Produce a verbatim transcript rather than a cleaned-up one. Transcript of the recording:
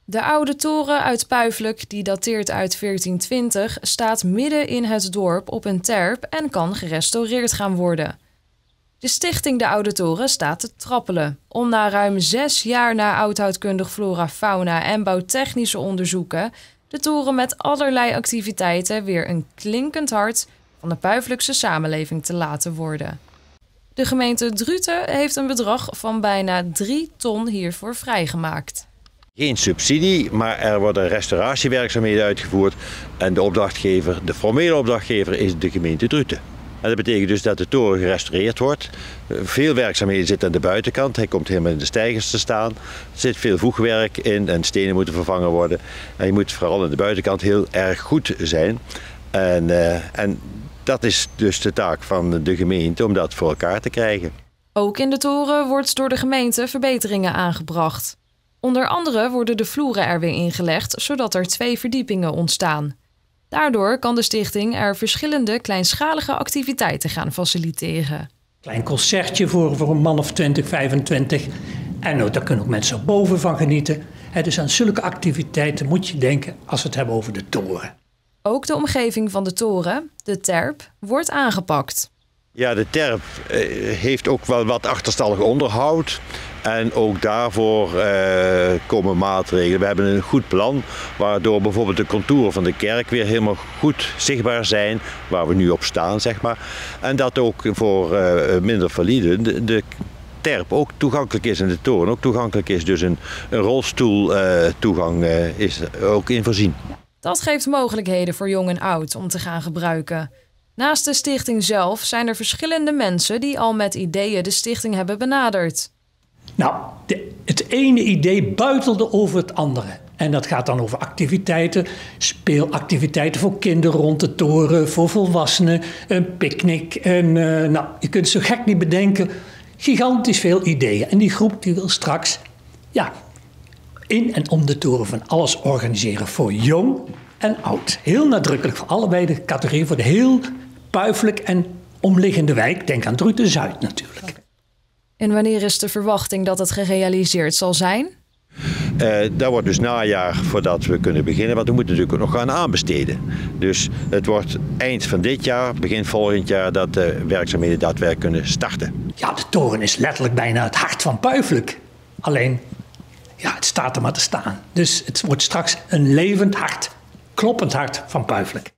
De oude toren uit Puiflijk, die dateert uit veertien twintig, staat midden in het dorp op een terp en kan gerestaureerd gaan worden. De stichting De Oude Toren staat te trappelen om na ruim zes jaar na oudhoudkundig flora, fauna en bouwtechnische onderzoeken de toren met allerlei activiteiten weer een klinkend hart van de Puiflijkse samenleving te laten worden. De gemeente Druten heeft een bedrag van bijna drie ton hiervoor vrijgemaakt. Geen subsidie, maar er worden restauratiewerkzaamheden uitgevoerd en de opdrachtgever, de formele opdrachtgever is de gemeente Druten. En dat betekent dus dat de toren gerestaureerd wordt. Veel werkzaamheden zitten aan de buitenkant, hij komt helemaal in de steigers te staan. Er zit veel voegwerk in en stenen moeten vervangen worden. En je moet vooral aan de buitenkant heel erg goed zijn. En, uh, en dat is dus de taak van de gemeente om dat voor elkaar te krijgen. Ook in de toren wordt door de gemeente verbeteringen aangebracht. Onder andere worden de vloeren er weer ingelegd, zodat er twee verdiepingen ontstaan. Daardoor kan de stichting er verschillende kleinschalige activiteiten gaan faciliteren. Klein concertje voor, voor een man of twintig, vijfentwintig. En nou, daar kunnen ook mensen boven van genieten. He, dus aan zulke activiteiten moet je denken als we het hebben over de toren. Ook de omgeving van de toren, de terp, wordt aangepakt. Ja, de terp eh, heeft ook wel wat achterstallig onderhoud. En ook daarvoor uh, komen maatregelen. We hebben een goed plan waardoor bijvoorbeeld de contouren van de kerk weer helemaal goed zichtbaar zijn. Waar we nu op staan, zeg maar. En dat ook voor uh, minder valide de, de terp ook toegankelijk is en de toren ook toegankelijk is. Dus een, een rolstoeltoegang uh, uh, is er ook in voorzien. Dat geeft mogelijkheden voor jong en oud om te gaan gebruiken. Naast de stichting zelf zijn er verschillende mensen die al met ideeën de stichting hebben benaderd. Nou, de, het ene idee buitelde over het andere. En dat gaat dan over activiteiten, speelactiviteiten voor kinderen rond de toren, voor volwassenen, een picknick. En, uh, nou, je kunt het zo gek niet bedenken. Gigantisch veel ideeën. En die groep die wil straks ja, in en om de toren van alles organiseren voor jong en oud. Heel nadrukkelijk voor allebei de categorieën, voor de heel Puiflijk en omliggende wijk. Denk aan Druten-Zuid natuurlijk. En wanneer is de verwachting dat het gerealiseerd zal zijn? Uh, dat wordt dus najaar voordat we kunnen beginnen, want we moeten natuurlijk ook nog gaan aanbesteden. Dus het wordt eind van dit jaar, begin volgend jaar, dat de werkzaamheden daadwerkelijk kunnen starten. Ja, de toren is letterlijk bijna het hart van Puiflijk. Alleen, ja, het staat er maar te staan. Dus het wordt straks een levend hart, kloppend hart van Puiflijk.